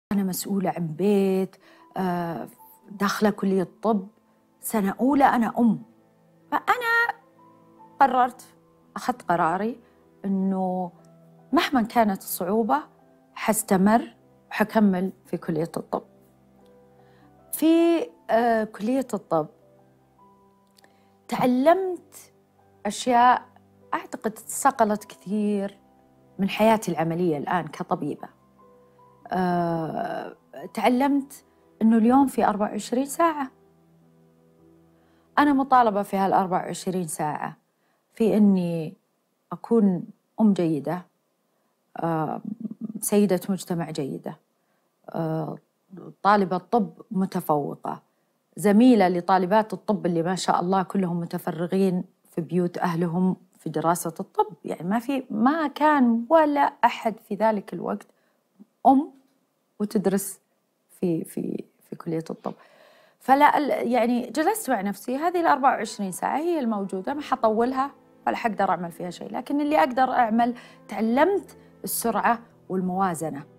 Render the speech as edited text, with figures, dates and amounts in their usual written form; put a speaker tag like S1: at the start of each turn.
S1: أنا مسؤولة عن بيت، داخلة كلية طب، سنة أولى أنا أم. فأنا قررت، أخذت قراري إنه مهما كانت الصعوبة حستمر وحكمل في كلية الطب. في كلية الطب تعلمت أشياء أعتقد صقلت كثير من حياتي العملية الآن كطبيبة. تعلمت إنه اليوم في 24 ساعة، أنا مطالبة في هال 24 ساعة في إني أكون أم جيدة، سيدة مجتمع جيدة، طالبة طب متفوقة، زميلة لطالبات الطب اللي ما شاء الله كلهم متفرغين في بيوت أهلهم في دراسة الطب. يعني ما كان ولا أحد في ذلك الوقت أم وتدرس في كلية الطب. فلا يعني جلست مع نفسي، هذه ال 24 ساعة هي الموجودة، ما حطولها ولا حقدر أعمل فيها شيء، لكن اللي أقدر أعمل تعلمت السرعة والموازنة.